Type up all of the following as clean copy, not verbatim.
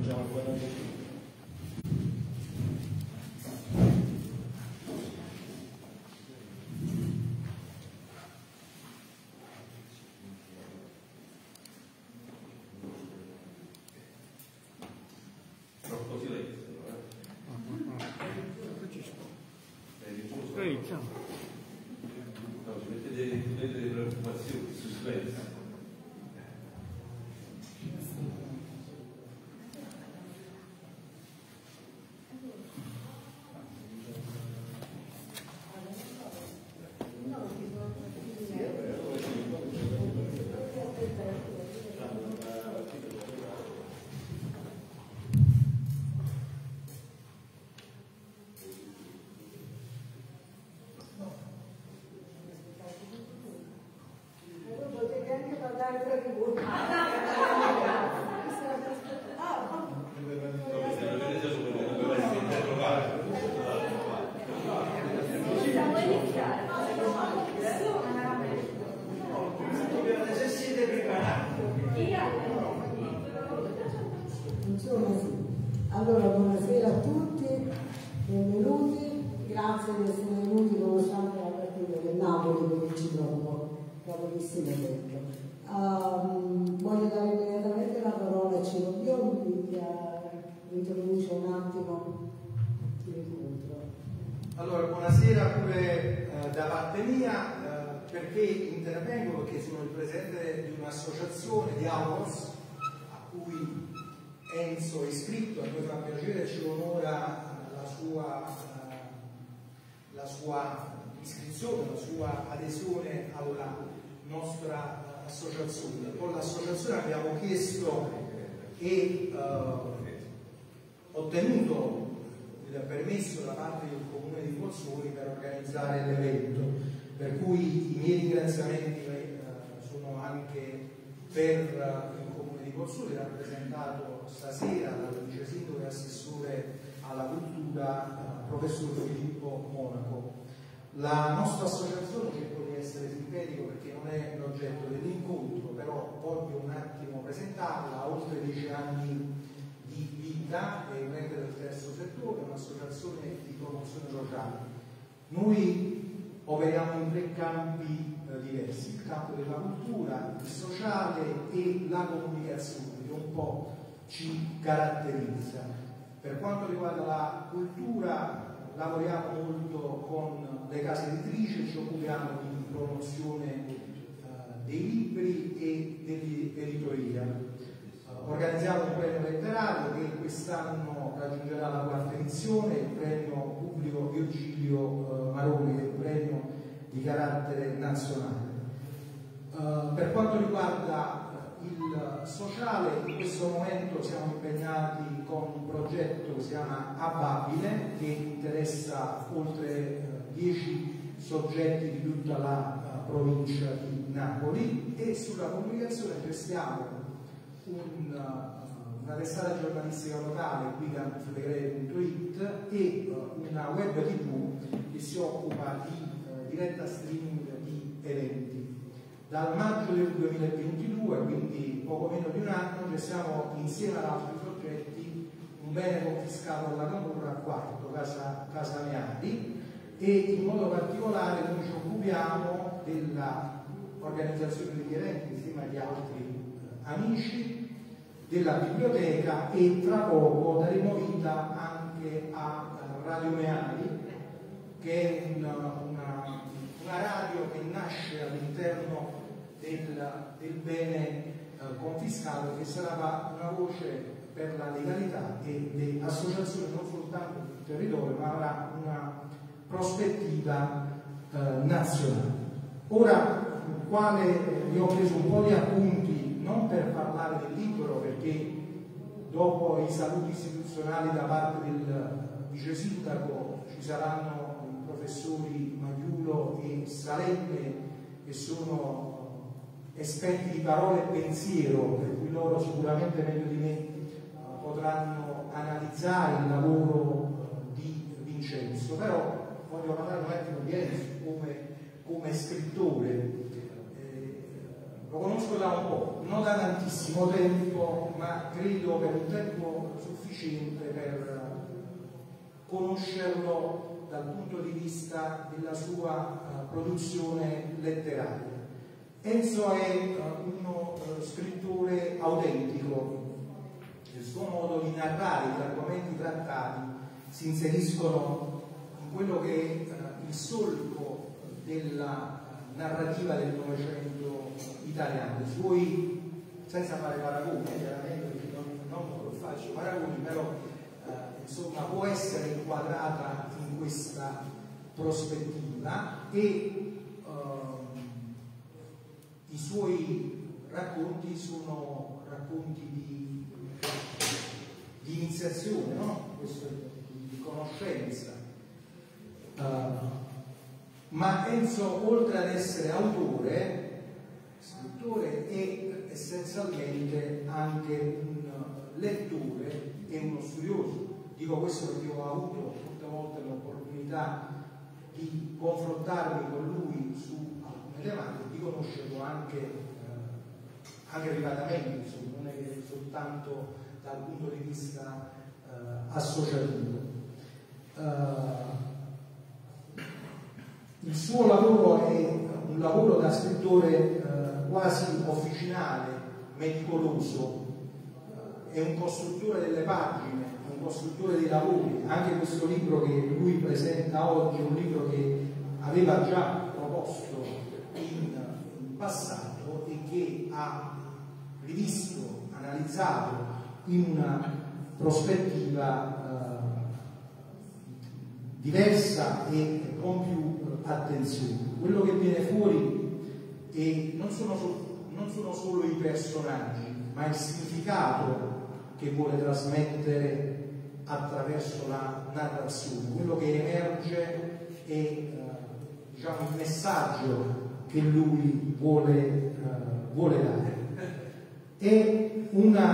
Allora, buonasera a tutti, benvenuti, grazie di essere venuti nonostante la partita del Napoli che ci trovo, capolissimo detto. Voglio dare immediatamente la parola a Ciro Biombi che introduce un attimo l'incontro. Allora, buonasera pure da parte mia, perché intervengo? Perché sono il presidente di un'associazione di Autos a cui Enzo è iscritto, a noi fa piacere, ci onora la sua iscrizione, la sua adesione alla nostra associazione. Con l'associazione abbiamo chiesto e ottenuto il permesso da parte del Comune di Pozzuoli per organizzare l'evento, per cui i miei ringraziamenti sono anche per il Comune di Pozzuoli, rappresentato stasera dal vice sindaco e assessore alla cultura professor Filippo Monaco. La nostra associazione, cerco di essere sintetico perché non è l'oggetto dell'incontro, però voglio un attimo presentarla. Ha oltre 10 anni di vita, è un ente del terzo settore, un'associazione di promozione sociale. Noi operiamo in 3 campi diversi: il campo della cultura, il sociale e la comunicazione, che un po' ci caratterizza. Per quanto riguarda la cultura, lavoriamo molto con le case editrici, ci occupiamo di promozione dei libri e dell'editoria. Organizziamo un premio letterario che quest'anno raggiungerà la 4ª edizione, il premio Publio Virgilio Maroni, che è un premio di carattere nazionale. Per quanto riguarda il sociale, in questo momento siamo impegnati con un progetto che si chiama Ababile, che interessa oltre 10 soggetti di tutta la provincia di Napoli, e sulla comunicazione gestiamo una testata giornalistica locale, guidanflegre.it, e una web tv che si occupa di diretta streaming di eventi. Dal maggio del 2022, quindi poco meno di un anno, gestiamo insieme ad altri soggetti un bene confiscato alla Camorra, Quarto, Casa Meati, e in modo particolare noi ci occupiamo dell'organizzazione degli eventi insieme agli altri amici, della biblioteca, e tra poco daremo vita anche a Radio Meali, che è una radio che nasce all'interno del bene confiscato, che sarà una voce per la legalità e le associazioni non soltanto del territorio, ma avrà una prospettiva nazionale. Ora, vi ho preso un po' di appunti, non per parlare del libro, perché dopo i saluti istituzionali da parte del vice sindaco ci saranno i professori Magliulo e Salemme, che sono esperti di parole e pensiero, per cui loro sicuramente meglio di me potranno analizzare il lavoro di Vincenzo. Però voglio parlare un attimo di Enzo come scrittore. Lo conosco da un po', non da tantissimo tempo, ma credo per un tempo sufficiente per conoscerlo dal punto di vista della sua produzione letteraria. Enzo è uno scrittore autentico, il suo modo di narrare gli argomenti trattati si inseriscono in quello che è il solco della narrativa del Novecento italiano. I suoi, senza fare paragoni, chiaramente perché non faccio paragoni, però insomma può essere inquadrata in questa prospettiva e i suoi racconti sono racconti di iniziazione, no? Di conoscenza. Ma Enzo, oltre ad essere autore, scrittore, è essenzialmente anche un lettore e uno studioso. Dico questo perché ho avuto molte volte l'opportunità di confrontarmi con lui su alcune tematiche, di conoscerlo anche privatamente, insomma, non è che soltanto dal punto di vista associativo. Il suo lavoro è un lavoro da scrittore quasi officinale, meticoloso, è un costruttore delle pagine, un costruttore dei lavori. Anche questo libro che lui presenta oggi è un libro che aveva già proposto in passato e che ha rivisto, analizzato in una prospettiva diversa e con più attenzione. Quello che viene fuori non sono solo i personaggi, ma il significato che vuole trasmettere attraverso la narrazione. Quello che emerge è diciamo, il messaggio che lui vuole dare. È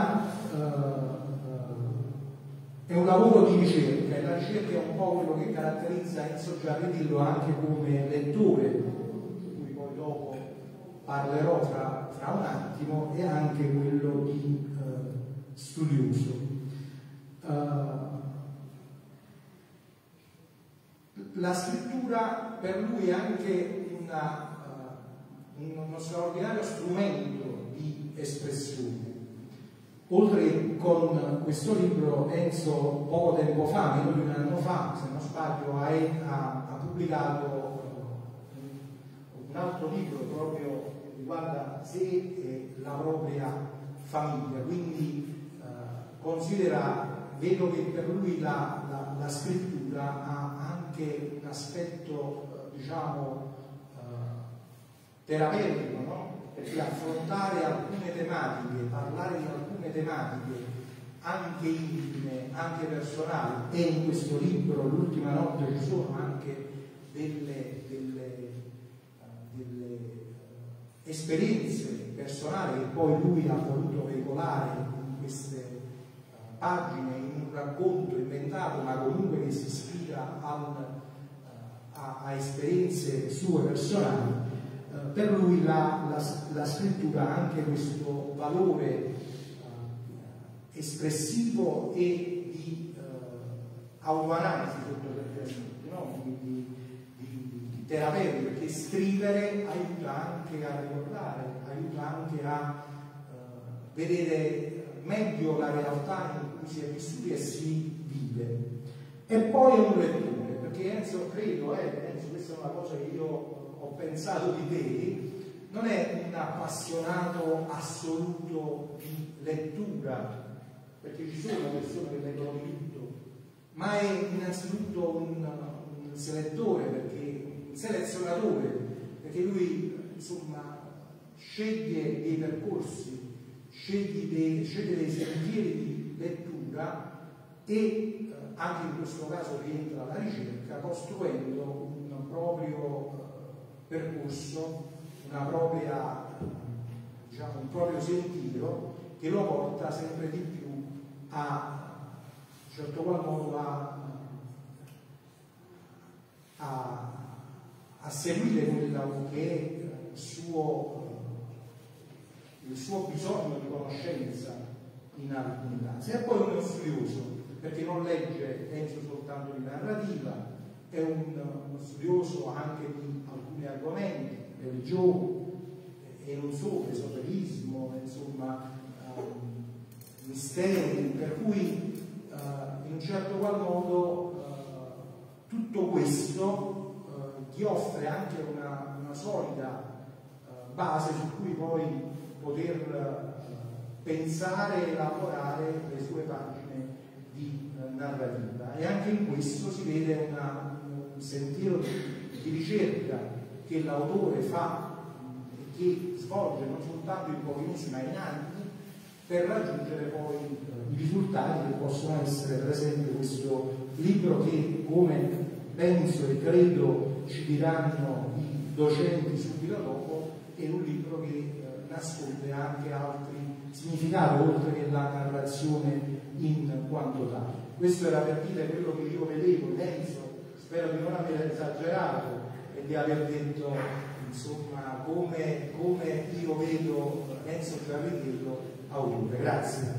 un lavoro di ricerca, e la ricerca è un po' quello che caratterizza Enzo Giarredillo anche come lettore, di cui poi dopo parlerò fra un attimo, e anche quello di studioso. La scrittura per lui è anche uno straordinario strumento di espressione. Oltre che con questo libro, Enzo poco tempo fa, meno di un anno fa, se non sbaglio, ha pubblicato un altro libro proprio che riguarda sé e la propria famiglia. Quindi vedo che per lui la scrittura ha anche un aspetto, diciamo, terapeutico, no? Perché affrontare alcune tematiche, parlare di alcune tematiche anche intime, anche personali, e in questo libro, L'ultima notte, ci sono anche delle esperienze personali che poi lui ha voluto veicolare in queste pagine, in un racconto inventato, ma comunque che si ispira a esperienze sue personali. Per lui la scrittura ha anche questo valore espressivo e di autoanalisi sotto certi aspetti, no? di terapeutica, perché scrivere aiuta anche a ricordare, aiuta anche a vedere meglio la realtà in cui si è vissuti e si vive. E poi è un lettore, perché Enzo, credo, Enzo, questa è una cosa che io ho pensato di te, non è un appassionato assoluto di lettura, perché ci sono persone che leggono di tutto, ma è innanzitutto un selettore, un selezionatore, perché lui insomma sceglie dei percorsi, sceglie dei sentieri di lettura e anche in questo caso rientra la ricerca, costruendo un proprio percorso, un proprio sentiero che lo porta sempre di più a, in certo qual modo, a seguire quello che è il suo il suo bisogno di conoscenza in alcuni casi. E poi uno studioso, perché non legge, penso, soltanto di narrativa, è uno studioso anche di alcuni argomenti, religione e non solo, esoterismo, insomma, misteri, per cui in un certo qual modo tutto questo ti offre anche una solida base su cui poi poter pensare e elaborare le sue pagine di narrativa. E anche in questo si vede un sentiero di ricerca che l'autore fa e che svolge non soltanto in pochi mesi ma in anni per raggiungere poi i risultati che possono essere, per esempio, questo libro che, come penso e credo ci diranno i docenti subito dopo, è un libro che nasconde anche altri significati oltre che la narrazione in quanto tale. Questo era per dire quello che io vedevo, penso, spero di non aver esagerato e di aver detto insomma come io vedo Enzo Giarridello autore. Grazie.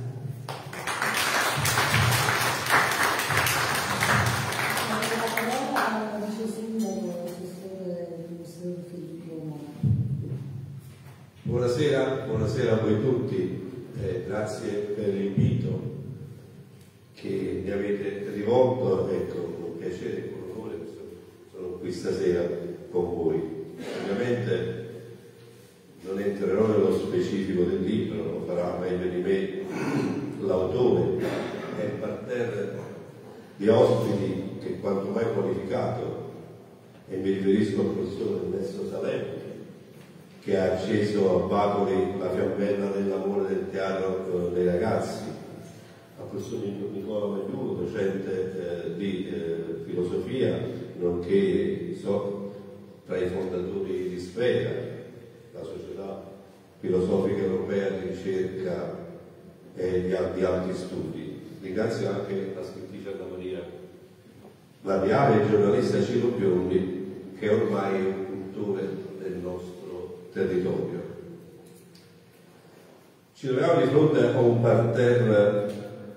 Buonasera a voi tutti, grazie per l'invito che mi avete rivolto, ecco, con piacere e con onore sono qui stasera con voi. Ovviamente non entrerò nello specifico del libro, lo farà meglio di me l'autore e il parterre di ospiti che quanto mai qualificato, e mi riferisco al professore Ernesto Salemi, che ha acceso a Bacoli la fiammella dell'amore del teatro dei ragazzi, a professor Nicola Magliulo, docente di filosofia, nonché tra i fondatori di Sfera, la società filosofica europea di ricerca e di altri studi. Ringrazio anche la scrittrice Anna Maria Laviale e il giornalista Ciro Biondi, che ormai è un cultore del nostro territorio. Ci troviamo di fronte a un parterre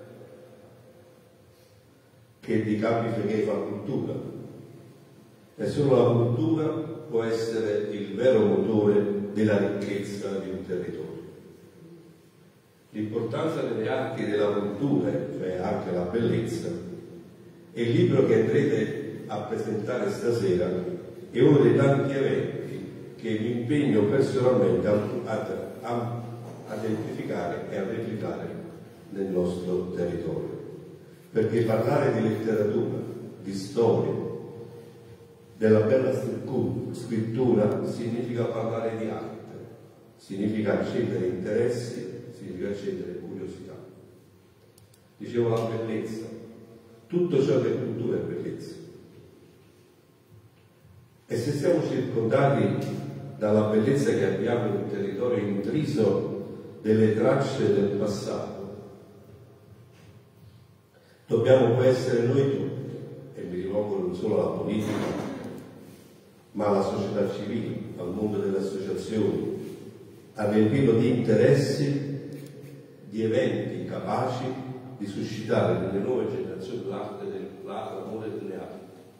che di Campi Flegrei fa cultura, e solo la cultura può essere il vero motore della ricchezza di un territorio. L'importanza delle arti e della cultura, cioè anche la bellezza, e il libro che andrete a presentare stasera è uno dei tanti eventi che mi impegno personalmente a identificare e a replicare nel nostro territorio. Perché parlare di letteratura, di storia, della bella scrittura significa parlare di arte, significa accendere interessi, significa accendere curiosità. Dicevo la bellezza, tutto ciò che è cultura è bellezza. E se siamo circondati dalla bellezza che abbiamo in un territorio intriso delle tracce del passato, dobbiamo poi essere noi tutti, e mi rivolgo non solo alla politica, ma alla società civile, al mondo delle associazioni, a riempirlo di interessi, di eventi capaci di suscitare nelle nuove generazioni l'amore delle arti.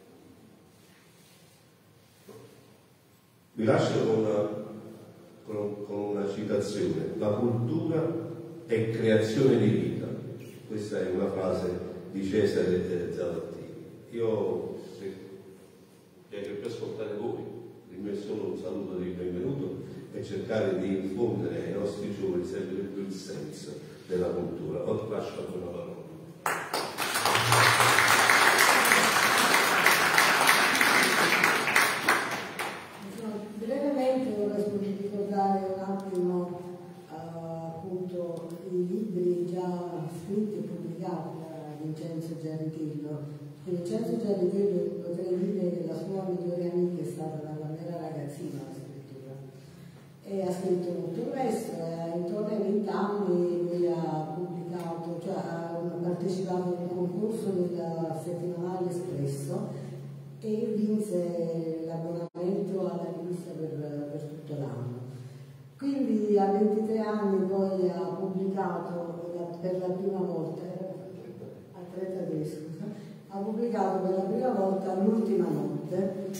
Vi lascio con una citazione: la cultura è creazione di vita. Questa è una frase di Cesare Zavattini. Io piacerebbe ascoltare voi, di me solo un saluto di benvenuto e cercare di infondere ai nostri giovani sempre più il senso della cultura. Ora lascio a voi la parola. Brevemente vorrei ricordare un attimo appunto i libri già scritti e pubblicati da Vincenzo Giarridello. Vincenzo Giarridello, potrei dire che la sua migliore amica è stata da quando era ragazzina la scrittura, e ha scritto molto presto, intorno ai 20 anni lui ha pubblicato, cioè ha partecipato a un concorso del settimanale Espresso e vinse l'abbonamento alla rivista per tutto l'anno. Quindi a 23 anni poi ha pubblicato per la prima volta, a 33 scusa, ha pubblicato per la prima volta L'ultima notte,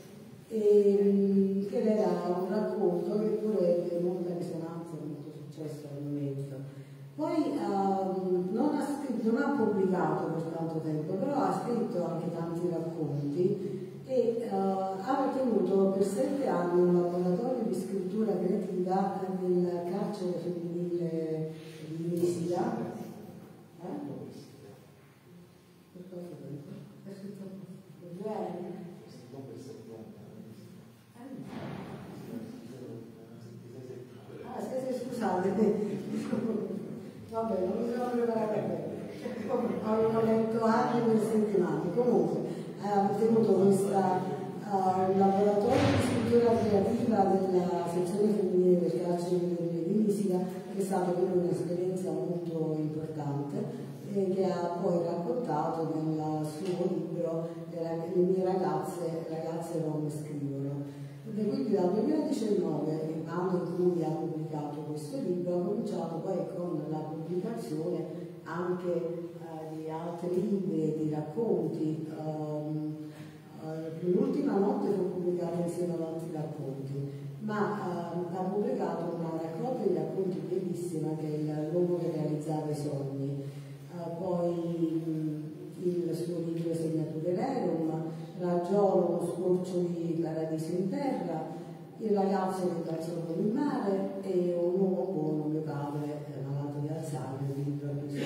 che era un racconto che pure ebbe molta risonanza, molto successo al momento. Poi non ha pubblicato per tanto tempo, però ha scritto anche tanti racconti e ha tenuto per 7 anni un laboratorio di scrittura creativa nel carcere femminile di Nisida. Per quanto tempo? È scritto per 2 anni? Scusate, vabbè, non mi sono preparata bene. Avevo letto anni per settimane. Comunque, ha tenuto un laboratorio di scrittura creativa della sezione femminile del carcere di Nisida, che è stata proprio un'esperienza molto importante e che ha poi raccontato nel suo libro Le mie ragazze non scrivono. E quindi dal 2019, l'anno in cui ha pubblicato questo libro, ha cominciato poi con la pubblicazione anche di altri libri e di racconti. L'ultima notte fu pubblicata insieme ad altri racconti, ma ha pubblicato una raccolta di racconti bellissima che è L'uomo che realizzava i sogni, poi il suo libro Segnature Rerum, Ragiolo, uno scorcio di paradiso in terra, Il ragazzo che calzò con il mare e Un uomo buono, mio padre malato di Alzheimer, libro di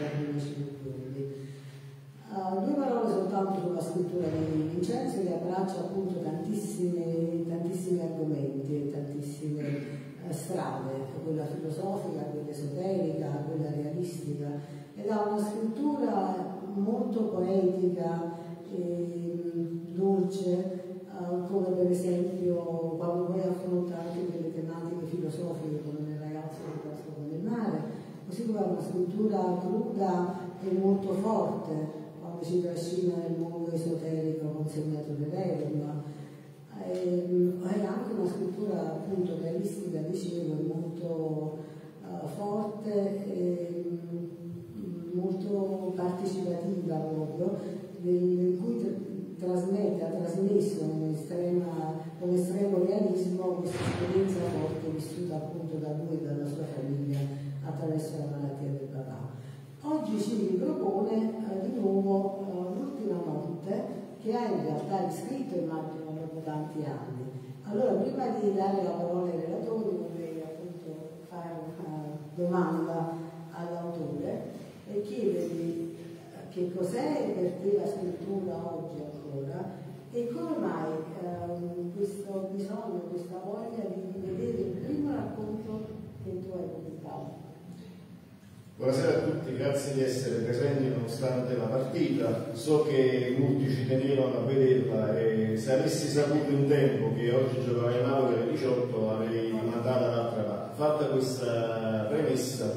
due parole soltanto sulla scrittura di Vincenzo, che abbraccia appunto tantissimi argomenti, tantissime strade, quella filosofica, quella esoterica, quella realistica, ed ha una scrittura molto poetica e dolce, come per esempio quando poi affronta anche delle tematiche filosofiche come Il ragazzo che casca con il mare, così come una scrittura cruda e molto forte quando si trascina nel mondo esoterico con Segnature Rerum. È anche una scrittura appunto realistica, dicevo, molto forte e molto partecipativa proprio, in cui ha trasmesso con estremo realismo questa esperienza forte vissuta appunto da lui e dalla sua famiglia attraverso la malattia del papà. Oggi ci ripropone di nuovo L'ultima notte, che ha in realtà riscritto, immagino, dopo tanti anni. Allora, prima di dare la parola ai relatori, vorrei appunto fare una domanda all'autore e chiedergli che cos'è per te la scrittura oggi ancora e come mai questo bisogno, questa voglia di vedere il primo racconto che tu hai pubblicato. Buonasera a tutti, grazie di essere presenti nonostante la partita. So che molti ci tenevano a vederla e se avessi saputo in tempo che oggi giocava in Napoli alle 18 avrei mandato dall'altra parte. Fatta questa premessa,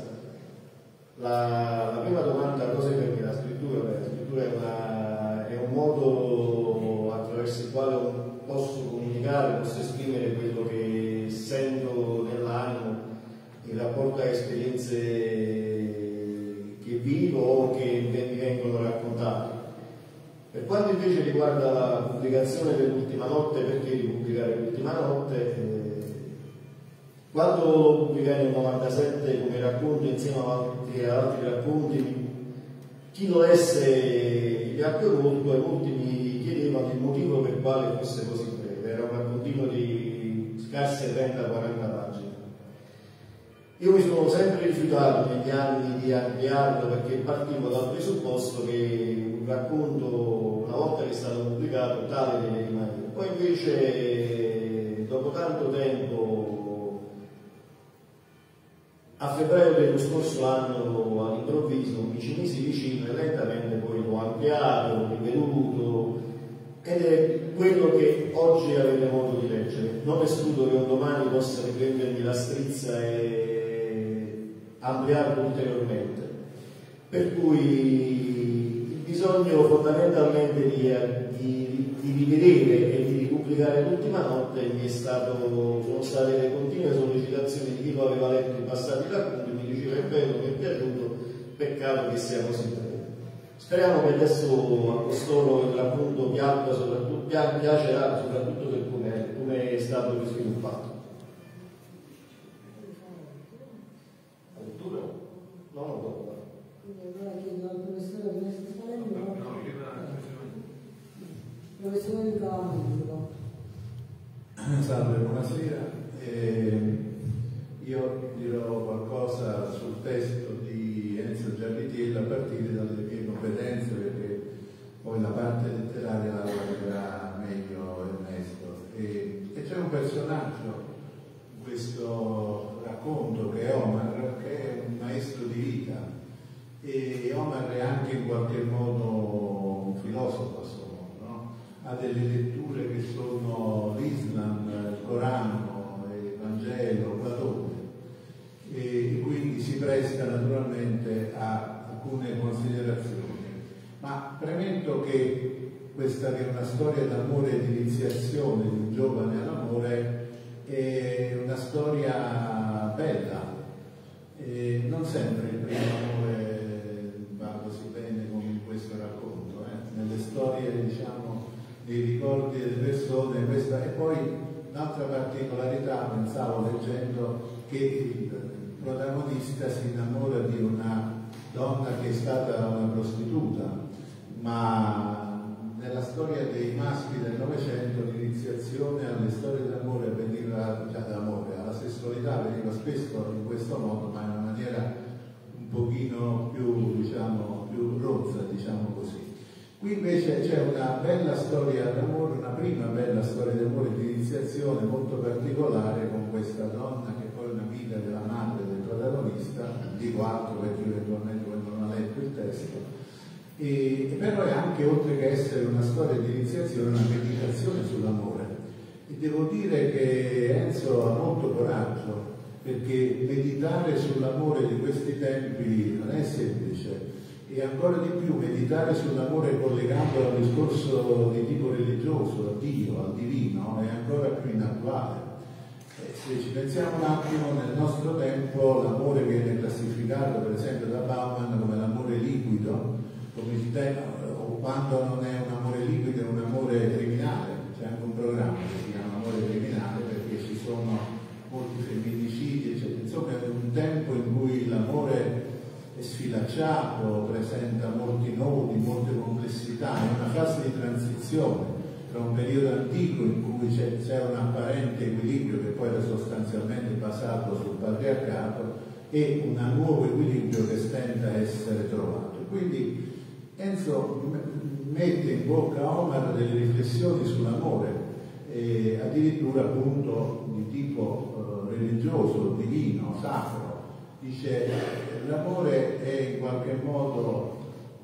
la prima domanda: cosa è per me la scrittura? La scrittura è un modo attraverso il quale posso comunicare, posso esprimere quello che sento nell'animo in rapporto a esperienze che vivo o che mi vengono raccontate. Per quanto invece riguarda la pubblicazione dell'ultima notte, perché di pubblicare l'ultima notte? Quando lo pubblicai nel 97 come racconto insieme a altri racconti, chi lo lesse gli piacque molto e molti mi chiedevano il motivo per quale fosse così breve. Era un raccontino di scarse 30-40 pagine. Io mi sono sempre rifiutato negli anni di ampliarlo perché partivo dal presupposto che un racconto, una volta che è stato pubblicato, tale deve rimanere. Poi invece, dopo tanto tempo, a febbraio dello scorso anno, all'improvviso, mi ci misi vicino e lentamente poi l'ho ampliato, l'ho riveduto, ed è quello che oggi avete modo di leggere. Non escludo che un domani possa riprendermi la strizza e ampliarlo ulteriormente, per cui il bisogno fondamentalmente di rivedere e di ripubblicare l'ultima notte sono state le continue sollecitazioni di chi lo aveva letto in passati racconti, mi diceva è bello, mi è piaciuto, peccato che sia così breve. Speriamo che adesso a costoro il racconto piacerà soprattutto per come è stato sviluppato. No, dopo. Allora chiedo al professore professore Nicola. Salve, buonasera. Io dirò qualcosa sul testo di Enzo Giallitiello a partire dalle mie competenze, perché poi la parte letteraria la leggerà meglio Ernesto. E c'è un personaggio in questo racconto che è Omar, che è un maestro di vita, e Omar è anche in qualche modo un filosofo a suo modo, no? Ha delle letture che sono l'Islam, il Corano, il Vangelo, Platone, e quindi si presta naturalmente a alcune considerazioni. Ma premetto che questa che è una storia d'amore e di iniziazione di un giovane all'amore è una storia bella. Non sempre il primo amore va così bene come in questo racconto, nelle storie, diciamo, dei ricordi delle persone, questa. E poi un'altra particolarità, pensavo leggendo, che il protagonista si innamora di una donna che è stata una prostituta, ma nella storia dei maschi del Novecento l'iniziazione alle storie d'amore avveniva, già d'amore, alla sessualità avveniva spesso in questo modo, ma in una maniera un pochino più, diciamo, più rozza, diciamo così. Qui invece c'è una bella storia d'amore, una prima bella storia d'amore di iniziazione molto particolare con questa donna che poi è un'amica della madre del protagonista, dico altro perché eventualmente non ha letto il testo. E però è anche, oltre che essere una storia di iniziazione, una meditazione sull'amore. E devo dire che Enzo ha molto coraggio, perché meditare sull'amore di questi tempi non è semplice, e ancora di più meditare sull'amore collegandolo al discorso di tipo religioso, a Dio, al divino, è ancora più inattuale. Se ci pensiamo un attimo, nel nostro tempo l'amore viene classificato per esempio da Bauman come l'amore liquido, o quando non è un amore liquido è un amore criminale. C'è anche un programma che si chiama Amore Criminale, perché ci sono molti femminicidi, eccetera. Insomma è un tempo in cui l'amore è sfilacciato, presenta molti nodi, molte complessità, è una fase di transizione tra un periodo antico in cui c'è un apparente equilibrio che poi era sostanzialmente basato sul patriarcato e un nuovo equilibrio che stenta a essere trovato. Quindi Enzo mette in bocca a Omar delle riflessioni sull'amore, addirittura appunto di tipo religioso, divino, sacro. Dice l'amore è in qualche modo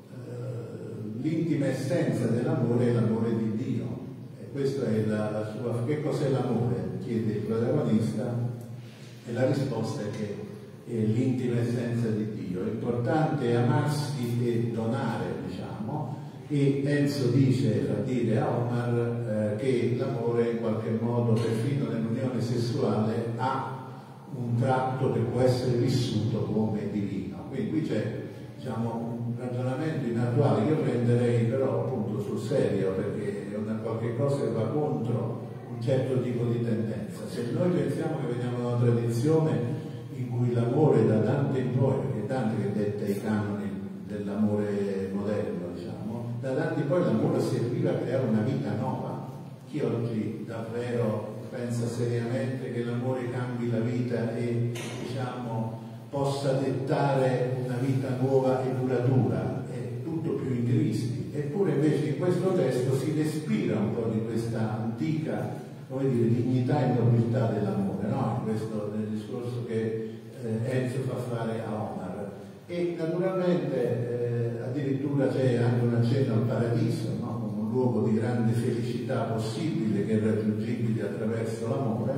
l'intima essenza dell'amore è l'amore di Dio. E questa è la sua. Che cos'è l'amore? Chiede il protagonista, e la risposta è che è l'intima essenza di Dio. È importante amarsi e donare, diciamo, e Enzo fa dire a Omar che l'amore in qualche modo, perfino nell'unione sessuale, ha un tratto che può essere vissuto come divino. Quindi qui c'è, diciamo, un ragionamento inattuale. Io prenderei però appunto sul serio, perché è una qualche cosa che va contro un certo tipo di tendenza. Se noi pensiamo che veniamo da una tradizione in cui l'amore da Dante in poi, perché Dante che detta i canoni dell'amore moderno, diciamo, da Dante in poi l'amore serviva a creare una vita nuova. Chi oggi davvero pensa seriamente che l'amore cambi la vita e, diciamo, possa dettare una vita nuova e duratura? È tutto più in crisi. Eppure invece in questo testo si respira un po' di questa antica, come dire, dignità e nobiltà dell'amore, no? In questo, nel discorso che Enzo fa fare a Omar. E naturalmente addirittura c'è anche un accenno al paradiso, no? Un luogo di grande felicità possibile che è raggiungibile attraverso l'amore,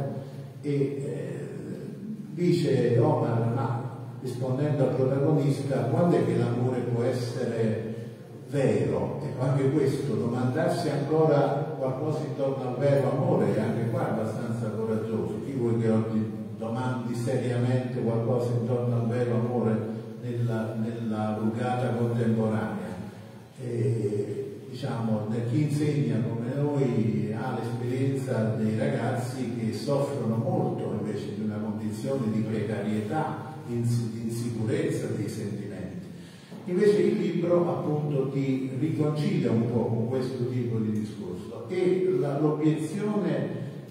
e dice Omar, ma rispondendo al protagonista, quando è che l'amore può essere vero. Ecco, anche questo, domandarsi ancora qualcosa intorno al vero amore, è anche qua abbastanza coraggioso. Chi vuoi che oggi domandi seriamente qualcosa intorno al vero amore nella vulgata contemporanea? Diciamo, chi insegna come noi ha l'esperienza dei ragazzi che soffrono molto invece di una condizione di precarietà, di insicurezza dei sentimenti. Invece il libro appunto ti riconcilia un po' con questo tipo di discorso, e l'obiezione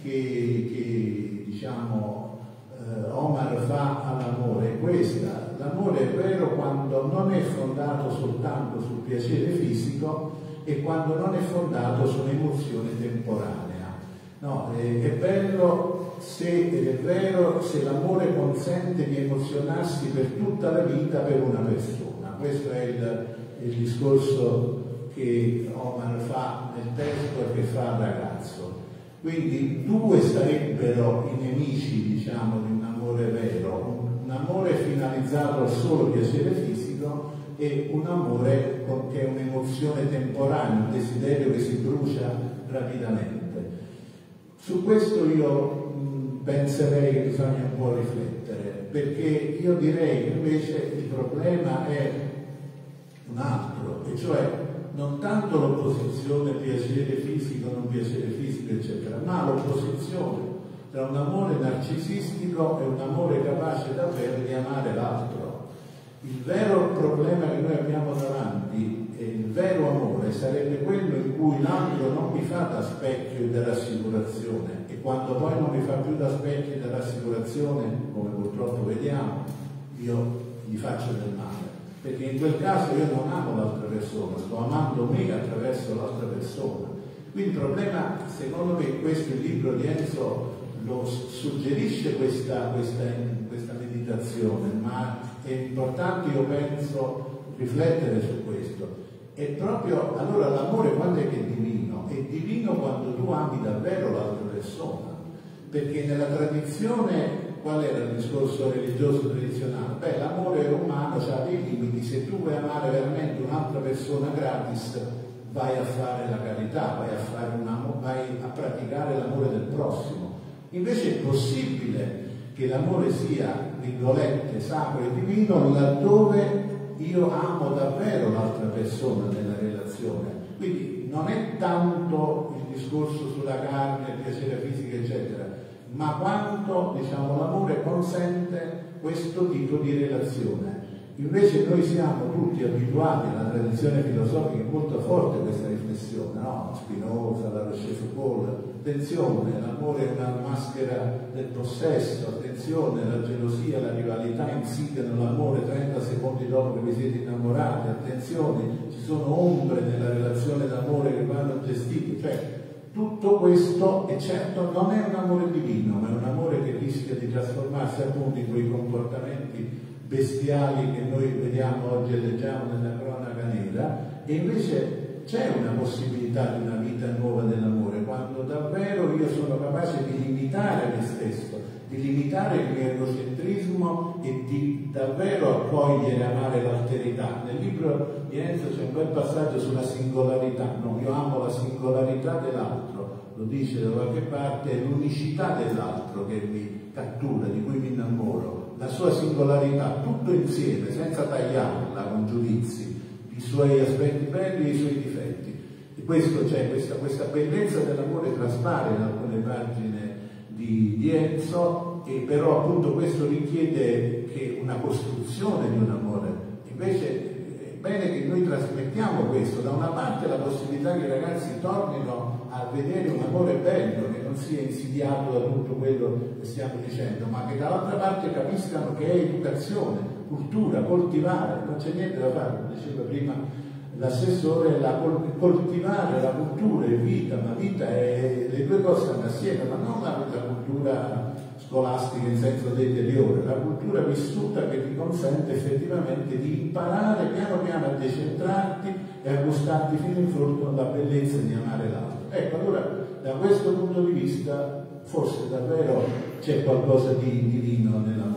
che diciamo Omar fa all'amore è questa: l'amore è vero quando non è fondato soltanto sul piacere fisico e quando non è fondato su un'emozione temporanea. No, è bello se è vero se l'amore consente di emozionarsi per tutta la vita per una persona. Questo è il discorso che Omar fa nel testo e che fa al ragazzo. Quindi due sarebbero i nemici, diciamo, di un amore vero: un amore finalizzato al solo piacere fisico e un amore che è un'emozione temporanea, un desiderio che si brucia rapidamente. Su questo io penserei che bisogna un po' riflettere, perché io direi che invece il problema è un altro, e cioè non tanto l'opposizione piacere fisico, non piacere fisico, eccetera, ma l'opposizione tra un amore narcisistico e un amore capace davvero di amare l'altro. Il vero problema che noi abbiamo davanti, e il vero amore, sarebbe quello in cui l'altro non mi fa da specchio da rassicurazione, e quando poi non mi fa più da specchio da rassicurazione, come purtroppo vediamo, io gli faccio del male, perché in quel caso io non amo l'altra persona, sto amando me attraverso l'altra persona. Quindi il problema, secondo me, questo il libro di Enzo lo suggerisce questa meditazione, ma è importante, io penso, riflettere su questo. È proprio, allora, l'amore quando è che è divino? È divino quando tu ami davvero l'altra persona, perché nella tradizione, qual era il discorso religioso tradizionale? Beh, l'amore umano ha dei limiti. Se tu vuoi amare veramente un'altra persona gratis, vai a fare la carità, vai a praticare l'amore del prossimo. Invece è possibile che l'amore sia, virgolette, sacro e divino laddove io amo davvero l'altra persona nella relazione. Quindi non è tanto il discorso sulla carne, il piacere fisico, eccetera, ma quanto, diciamo, l'amore consente questo tipo di relazione. Invece noi siamo tutti abituati, alla tradizione filosofica è molto forte questa riflessione, no? Spinoza, la Rochefoucauld, attenzione, l'amore è una maschera del possesso, attenzione, la gelosia, la rivalità insidiano l'amore 30 secondi dopo che vi siete innamorati, attenzione, ci sono ombre nella relazione d'amore che vanno gestite, cioè tutto questo, e certo non è un amore divino, ma è un amore che rischia di trasformarsi appunto in quei comportamenti bestiali che noi vediamo oggi e leggiamo nella cronaca nera. E invece c'è una possibilità di una vita nuova dell'amore, quando davvero io sono capace di limitare me stesso, di limitare il mio egocentrismo e di davvero accogliere e amare l'alterità. Nel libro di Enzo c'è un bel passaggio sulla singolarità, no? Io amo la singolarità dell'altro, lo dice da qualche parte, è l'unicità dell'altro che mi cattura, di cui mi innamoro, la sua singolarità, tutto insieme, senza tagliarla con giudizi, i suoi aspetti belli e i suoi difetti. E questo c'è, questa bellezza dell'amore traspare in alcune pagine di Enzo, e però appunto questo richiede che una costruzione di un amore. Invece è bene che noi trasmettiamo questo, da una parte la possibilità che i ragazzi tornino a vedere un amore bello, che non sia insidiato da tutto quello che stiamo dicendo, ma che dall'altra parte capiscano che è educazione, cultura, coltivare, non c'è niente da fare, come diceva prima l'assessore, coltivare la cultura è vita, ma vita è, le due cose stanno assieme, ma non la cultura scolastica in senso deteriore, la cultura vissuta che ti consente effettivamente di imparare piano piano a decentrarti e a gustarti fino in fondo la bellezza di amare l'altro. Ecco, allora da questo punto di vista forse davvero c'è qualcosa di divino nell'amore.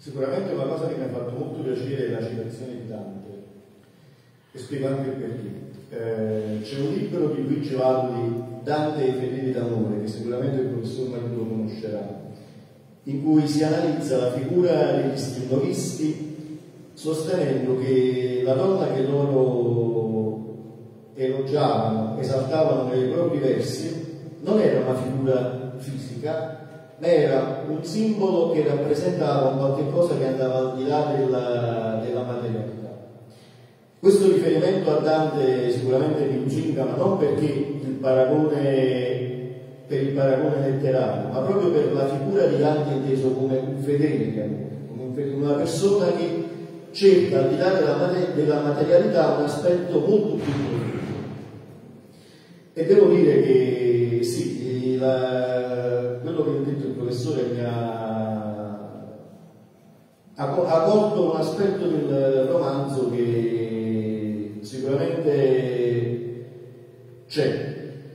Sicuramente una cosa che mi ha fatto molto piacere è la citazione di Dante, e spiego anche il perché. C'è un libro di Luigi Valli, Dante e i fedeli d'amore, che sicuramente il professor Marino lo conoscerà, in cui si analizza la figura degli strumonisti sostenendo che la donna che loro elogiavano, esaltavano nei propri versi, non era una figura fisica, ma era un simbolo che rappresentava un qualche cosa che andava al di là della materialità. Questo riferimento a Dante sicuramente mi lusinga, ma non perché per il paragone letterario, ma proprio per la figura di Dante inteso come un fedele, come una persona che cerca al di là della materialità un aspetto molto più profondo. E devo dire che sì, quello che ha detto il professore mi ha colto un aspetto del romanzo che sicuramente c'è.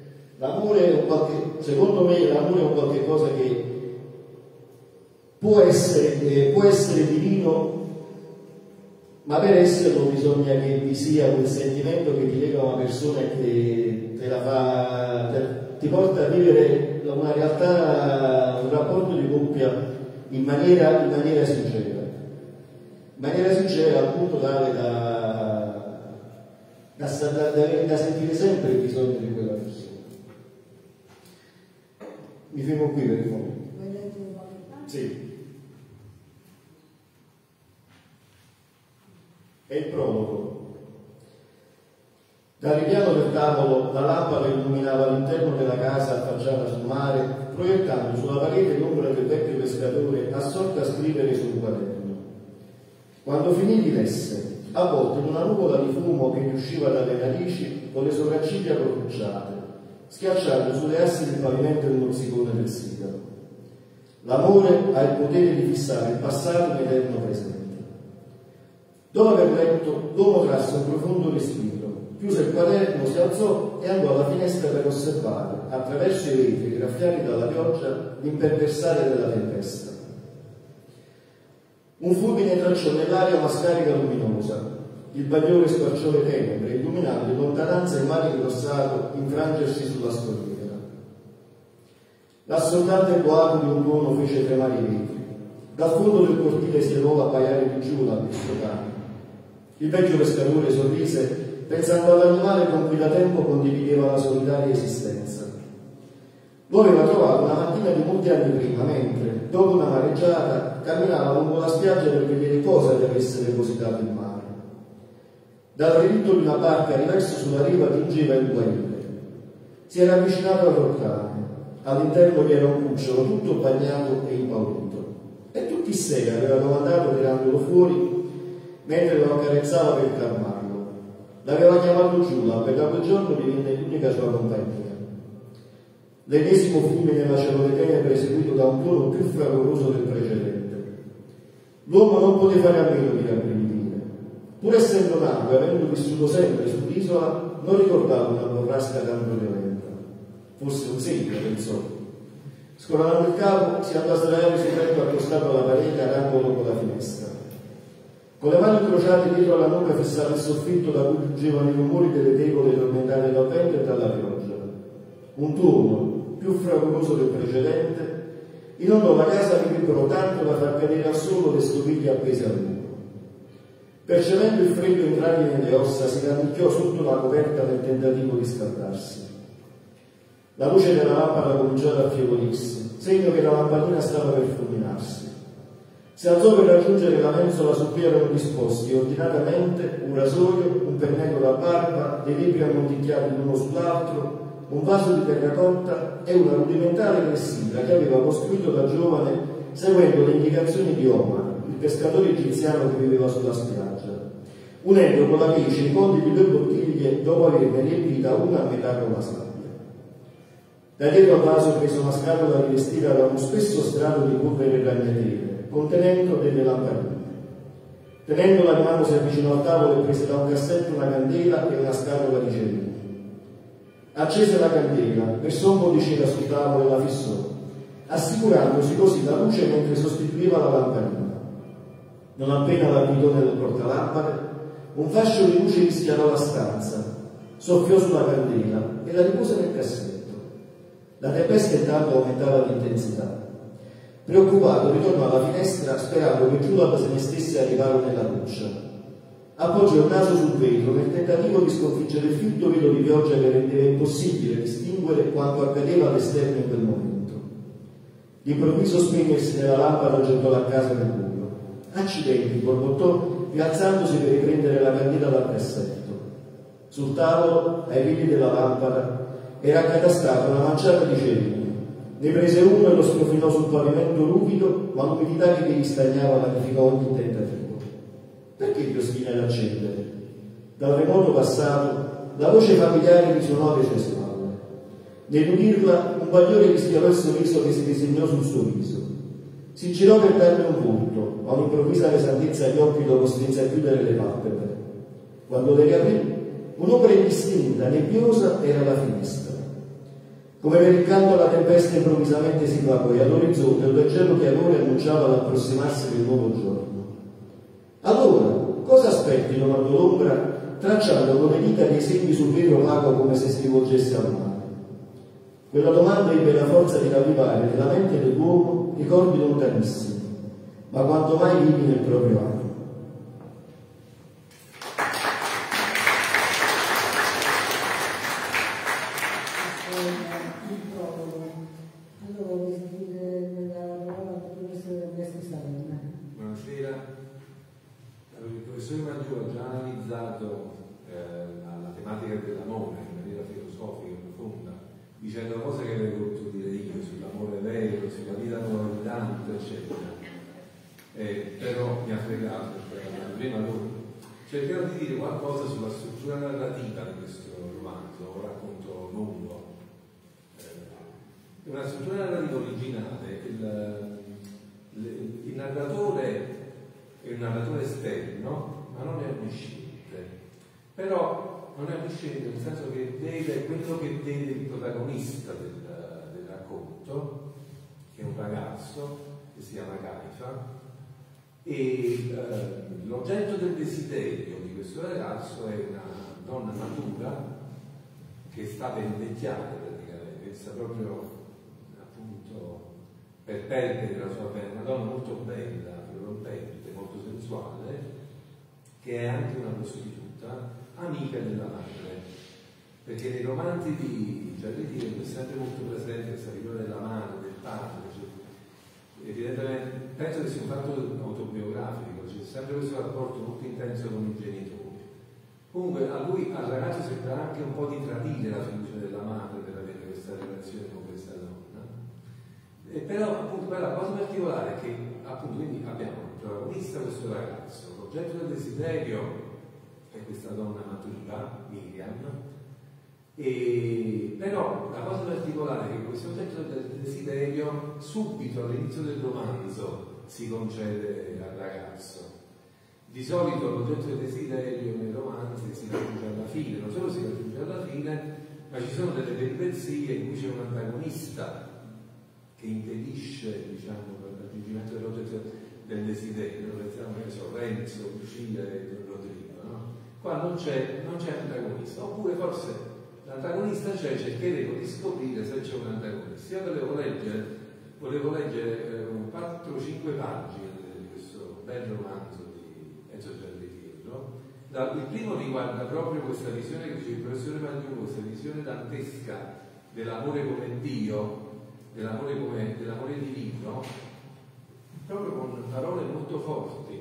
Secondo me l'amore è un qualche cosa che può essere divino, ma per esserlo bisogna che vi sia quel sentimento che ti lega a una persona e che ti porta a vivere una realtà, un rapporto di coppia in maniera sincera al punto tale da sentire sempre il bisogno di quella persona. Mi fermo qui per il momento. Sì. È il prologo. Dal ripiano del tavolo la lampada illuminava l'interno della casa affacciata sul mare, proiettando sulla parete l'ombra del vecchio pescatore assorto a scrivere su un quaderno. Quando finì di lesse, avvolto in una nuvola di fumo che gli usciva dalle narici con le sopracciglia corrucciate, schiacciando sulle assi del pavimento il mozzicone del sigaro. L'amore ha il potere di fissare il passato in eterno presente. Dopo aver letto, l'uomo trasse un profondo respiro, chiuse il quaderno, si alzò e andò alla finestra per osservare, attraverso i vetri graffiati dalla pioggia, l'imperversare della tempesta. Un fulmine tracciò nell'aria una scarica luminosa. Il bagliore squarciò le tenebre, illuminando in lontananza il mare ingrossato infrangersi sulla scogliera. L'assordante boato di un tuono fece tremare i vetri. Dal fondo del cortile si levò l'abbaiare di Giulia al cane. Il vecchio pescatore sorrise, pensando all'animale con cui da tempo condivideva la solitaria esistenza. Lo aveva trovato una mattina di molti anni prima, mentre, dopo una mareggiata, camminava lungo la spiaggia per vedere cosa gli avesse depositato il mare. Dal relitto di una barca riverso sulla riva giungeva il guaire. Si era avvicinato al roccame. All'interno vi era un cucciolo tutto bagnato e impaurito. E tutti sé aveva domandato tirandolo fuori mentre lo accarezzava per calmarlo. L'aveva chiamato Giulia, per da quel giorno divenne l'unica sua compagnia. L'ennesimo fulmine lacerò le tenebre eseguito da un tuono più fragoroso del precedente. L'uomo non poté fare a meno di rabbrividire. Pur essendo nato e avendo vissuto sempre sull'isola, non ricordava una borrasca tanto violenta. Forse un segno, pensò. Scolando il capo, si andò a sdraiare sul letto accostato alla parete ad angolo con la finestra. Con le mani incrociate dietro alla nuca fissava il soffitto da cui giungevano i rumori delle tegole tormentate dal vento e dalla pioggia. Un tuono, più fragoroso del precedente, inondò la casa che vibrò tanto da far cadere al suolo le stoviglie appese al muro. Percependo il freddo entrargli nelle ossa, si rannicchiò sotto la coperta nel tentativo di scaldarsi. La luce della lampada cominciò ad affievolirsi, segno che la lampadina stava per fulminarsi. Si alzò per raggiungere la mensola su cui erano disposti ordinatamente un rasoio, un pennello da barba, dei libri ammonticchiati l'uno sull'altro, un vaso di terracotta e una rudimentale clessidra che aveva costruito da giovane seguendo le indicazioni di Omar, il pescatore egiziano che viveva sulla spiaggia, unendo con la pece i fondi di 2 bottiglie dopo averne riempita una a metà con la sabbia. Da dietro al vaso prese una scatola rivestita da uno spesso strato di polvere ragnatele, contenendo delle lampadine. Tenendola in mano si avvicinò al tavolo e prese da un cassetto una candela e una scatola di cerume. Accese la candela, versò un po' di cera sul tavolo e la fissò, assicurandosi così la luce mentre sostituiva la lampadina. Non appena la guidò nel portalampade, un fascio di luce rischiarò la stanza, soffiò sulla candela e la ripose nel cassetto. La tempesta intanto aumentava l'intensità. Preoccupato ritornò alla finestra sperando che Giulia se ne stesse a riparo nella doccia. Appoggiò il naso sul vetro nel tentativo di sconfiggere il fitto velo di pioggia che rendeva impossibile distinguere quanto accadeva all'esterno in quel momento. L'improvviso spegnersi della lampada gettò la casa nel buio. Accidenti, borbottò, rialzandosi per riprendere la candela dal cassetto. Sul tavolo, ai piedi della lampada, era accatastata una manciata di cerini. Ne prese uno e lo strofinò sul pavimento ruvido, ma l'umidità che gli stagnava magnificò ogni tentativo. Perché vi ostina ad accendere? Dal remoto passato, la voce familiare risuonò alle sue spalle. Nell'udirla, un bagliore rischiarò il sorriso che si disegnò sul suo viso. Si girò per darle un volto, ma un'improvvisa pesantezza agli occhi lo costrinse a chiudere le palpebre. Quando le riaprì, un'ombra indistinta, nebbiosa, era alla finestra. Come per incanto la tempesta improvvisamente si placò e all'orizzonte un leggero chiarore annunciava l'approssimarsi del nuovo giorno. Allora, cosa aspetti? Domandò l'ombra, tracciando con le dita dei segni sul vetro opaco come se si rivolgesse al mare. Quella domanda ebbe la forza di ravvivare nella mente dell'uomo ricordi lontanissimi, ma quanto mai vivi nel proprio animo. Buonasera. Il professor Maggiù ha già analizzato la tematica dell'amore in maniera filosofica e profonda, dicendo cose che avevo voluto dire io sull'amore vero, sulla vita moralizzante, eccetera. Però mi ha fregato, prima lui. Cercherò di dire qualcosa sulla struttura narrativa di questo romanzo, un racconto lungo. È una struttura narrativa originale. Il narratore è un narratore esterno, ma non è omnisciente. Però non è omnisciente nel senso che vede quello che vede il protagonista del racconto, che è un ragazzo che si chiama Caifa, e l'oggetto del desiderio di questo ragazzo è una donna matura che sta per invecchiare praticamente, che sta proprio appunto per perdere la sua bella, una donna molto bella, prorompente, molto sensuale, che è anche una prostituta, amica della madre, perché nei romanzi di Giarrettiero è sempre molto presente questa figura della madre, del padre, cioè, evidentemente penso che sia un fatto autobiografico, c'è sempre questo rapporto molto intenso con i genitori. Comunque al ragazzo sembra anche un po' di tradire la fiducia della madre per avere questa relazione con questa donna. Però appunto la cosa particolare è che appunto quindi abbiamo il protagonista, questo ragazzo, l'oggetto del desiderio è questa donna matura, Miriam, e però la cosa particolare è che questo oggetto del desiderio subito all'inizio del romanzo si concede al ragazzo. Di solito l'oggetto del desiderio nei romanzi si raggiunge alla fine, non solo si raggiunge alla fine, ma ci sono delle peripezie in cui c'è un antagonista che impedisce, diciamo, il raggiungimento dell'oggetto del desiderio. Pensiamo che so, Renzo, Lucia e Rodrigo, no? Qua non c'è antagonista, oppure forse l'antagonista c'è, cercheremo di scoprire se c'è un antagonista. Io volevo leggere 4-5 pagine di questo bel romanzo di Enzo Giarrettiero. Il primo riguarda proprio questa visione che dice il professore Maggiù, questa visione dantesca dell'amore come Dio, dell'amore divino, proprio con parole molto forti.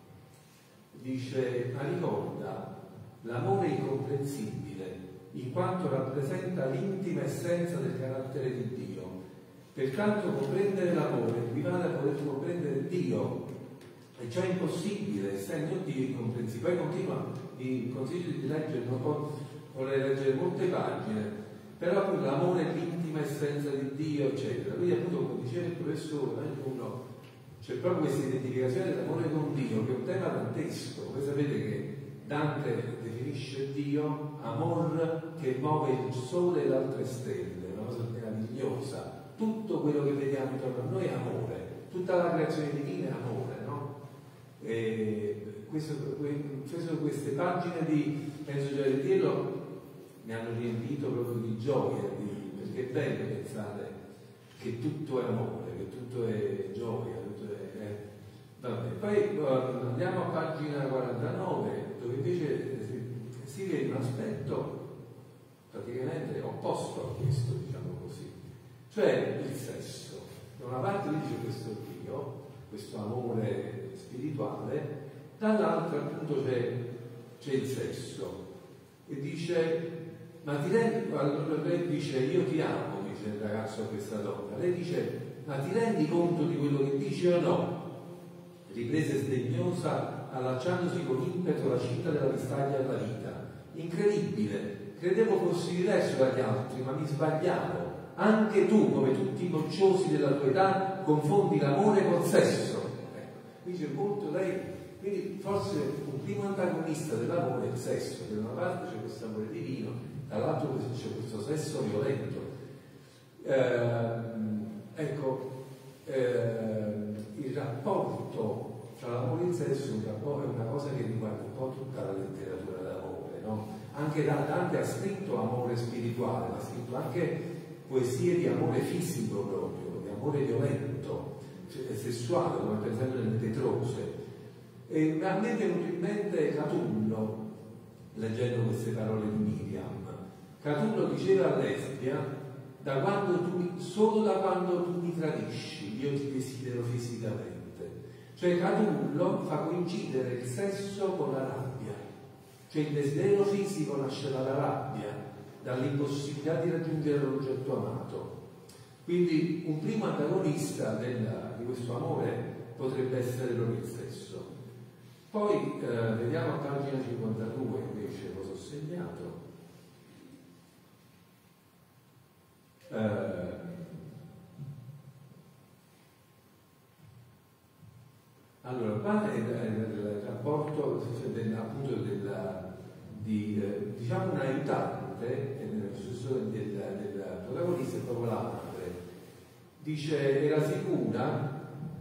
Dice: ma ricorda l'amore incomprensibile, in quanto rappresenta l'intima essenza del carattere di Dio. Pertanto comprendere l'amore equivale a poter comprendere Dio, e ciò è impossibile, essendo Dio incomprensibile. Poi continua, vi consiglio di leggere, vorrei leggere molte pagine, però appunto l'amore è l'intima essenza di Dio, eccetera. Quindi appunto, come diceva il professore, c'è proprio questa identificazione dell'amore con Dio, che è un tema dantesco. Voi sapete che Dante definisce Dio amor che muove il sole e le altre stelle, una cosa meravigliosa. Tutto quello che vediamo intorno a noi è amore, tutta la creazione divina è amore, no? queste pagine di Enzo Giarrettiello mi hanno riempito proprio di gioia, perché è bello pensare che tutto è amore, che tutto è gioia, tutto è... Vabbè. Poi andiamo a pagina 49, dove invece si vede un aspetto praticamente opposto a questo, diciamo così, cioè il sesso. Da una parte dice questo Dio, questo amore spirituale, dall'altra appunto c'è il sesso, e dice, ma ti rendi, allora lei dice io ti amo, dice il ragazzo a questa donna, lei dice ma ti rendi conto di quello che dici o no? Riprese sdegnosa, allacciandosi con impeto la cinta della vistaglia alla vita. Incredibile, credevo fossi diverso dagli altri, ma mi sbagliavo. Anche tu, come tutti i bocciosi della tua età, confondi l'amore col sesso. Dice molto lei, quindi forse un primo antagonista dell'amore è il sesso. Da una parte c'è questo amore divino, dall'altro c'è questo sesso violento. Il rapporto tra l'amore e il sesso è una cosa che riguarda un po' tutta la letteratura d'amore, no? Anche Dante ha scritto amore spirituale, ma ha scritto anche poesie di amore fisico proprio, di amore violento, cioè sessuale, come per esempio nelle Petrose. E a me è venuto in mente Catullo, leggendo queste parole di Miriam. Catullo diceva a Lesbia, solo da quando tu mi tradisci io ti desidero fisicamente. Cioè Catullo fa coincidere il sesso con la rabbia, cioè il desiderio fisico nasce dalla rabbia, dall'impossibilità di raggiungere l'oggetto amato. Quindi un primo antagonista di questo amore potrebbe essere proprio il sesso. Poi vediamo a pagina 52 invece cosa ho segnato. Allora, qua è il rapporto appunto diciamo un aiutante nel senso del protagonista è proprio la madre. Dice era sicura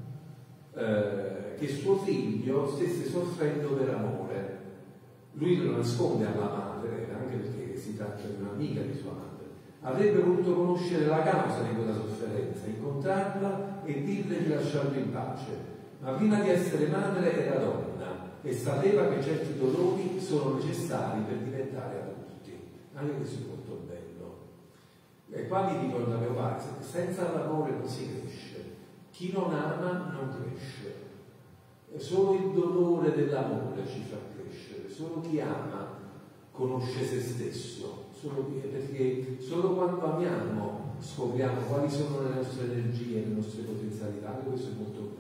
che suo figlio stesse soffrendo per amore. Lui lo nasconde alla madre, anche perché si tratta di un'amica di sua madre. Avrebbe voluto conoscere la causa di quella sofferenza, incontrarla e dirle di lasciarlo in pace. Ma prima di essere madre era donna e sapeva che certi dolori sono necessari per diventare adulti. Anche questo è molto bello. E qua mi dicono da mio padre, senza l'amore non si cresce. Chi non ama non cresce. E solo il dolore dell'amore ci fa crescere. Solo chi ama conosce se stesso. Perché solo quando amiamo scopriamo quali sono le nostre energie, le nostre potenzialità. E questo è molto bello.